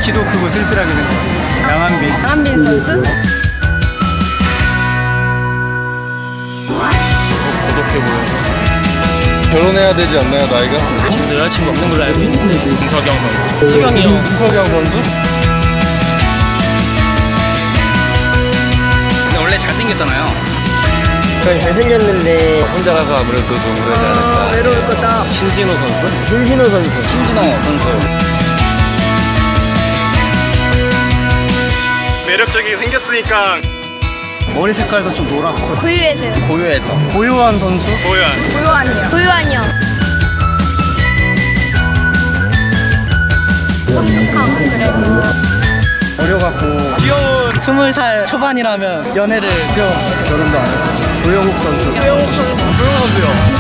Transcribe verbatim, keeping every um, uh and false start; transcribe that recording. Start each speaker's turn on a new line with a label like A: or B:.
A: 키도 크고 쓸쓸하게 생겼어요. 양한빈.
B: 양한빈 선수?
C: 고독해 보여서.
D: 결혼해야 되지 않나요, 나이가?
C: 지금도 여자친구 없는 걸로 알고 있는데. 김석영 선수. 석영이 형.
D: 김석영 선수?
C: 근데 원래 잘생겼잖아요.
E: 그냥 잘생겼는데
D: 혼자라서 아무래도 좀 그러지 않을까.
B: 외로울 거다.
C: 신진호 선수.
E: 신진호 선수.
C: 신진호 선수.
A: 매력적이게 생겼으니까. 머리 색깔도 좀 노랗고.
B: 고유해서요.
C: 고유해서.
A: 고요한 선수? 고요한.
B: 고요한이요. 고요한이요. 성숙하고 그래서.
A: 어려갖고.
C: 귀여운 스물 살 초반이라면 연애를 좀.
A: 결혼도 안 했고. 조영욱 선수.
B: 조영욱 선수.
C: 조용 선수요.